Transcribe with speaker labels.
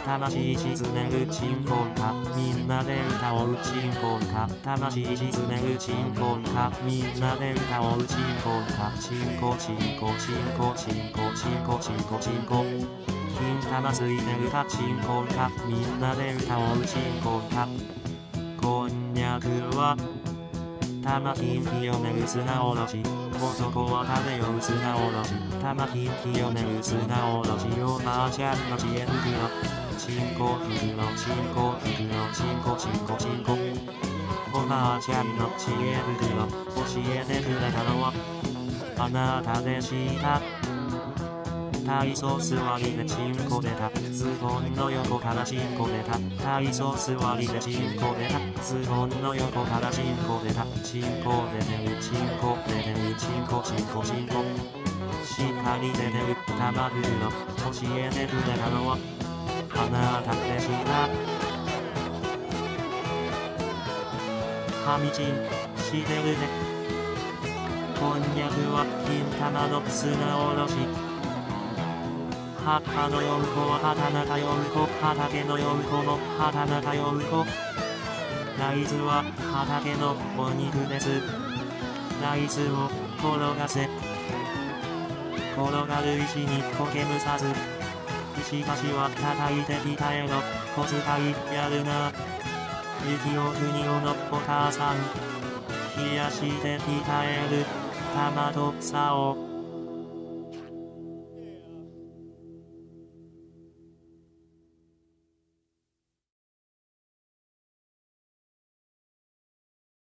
Speaker 1: 魂沈める鎮魂歌、みんなで歌おう鎮魂歌、魂沈める鎮魂歌、みんなで歌おう鎮魂歌、チンコチンコチンコチンコチンコチンコチンコ、金玉ついてるか鎮魂歌、みんなで歌おう鎮魂歌、こんにゃくは玉金清める砂おろし、男は食べよう砂おろし、玉金清める砂おろし、おばあちゃんの知恵袋、チンコ袋チンコ袋チンコチンコチンコ、おばあちゃんの知恵袋、教えてくれたのはあなたでした。体操座りでチンコ出た、ズボンの横からチンコ出た、体操座りでチンコ出た、ズボンの横からチンコ出た、チンコ出てるチンコ出てるチンコチンコチンコ、しっかり出てる玉袋、教えてくれたのはあなたでした。はみちんしてるね、こんにゃくは金玉の砂おろし、葉っぱのようこは畑中ようこ、畑のようこの畑中ようこ、大豆は畑のお肉です。大豆を転がせ、転がる石に苔むさず、石橋は叩いて鍛えろ、小遣いやるな、雪を国をのお母さん、冷やして鍛える玉と竿。